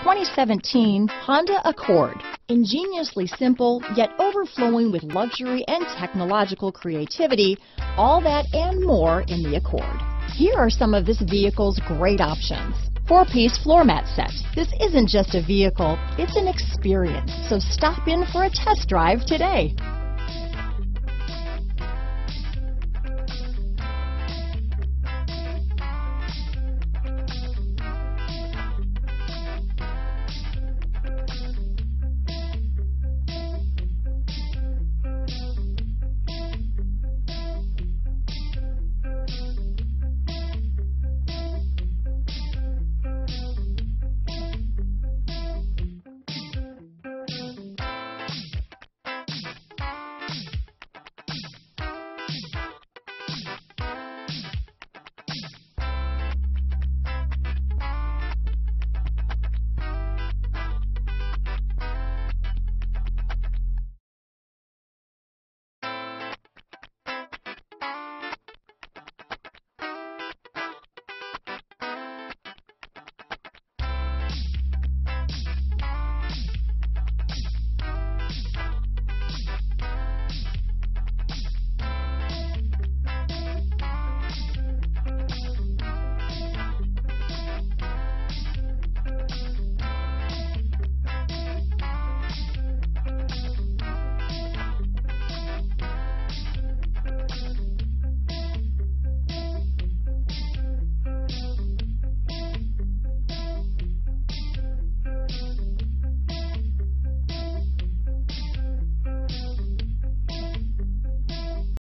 2017 Honda Accord. Ingeniously simple, yet overflowing with luxury and technological creativity, all that and more in the Accord. Here are some of this vehicle's great options. 4-piece floor mat set. This isn't just a vehicle, it's an experience, so stop in for a test drive today.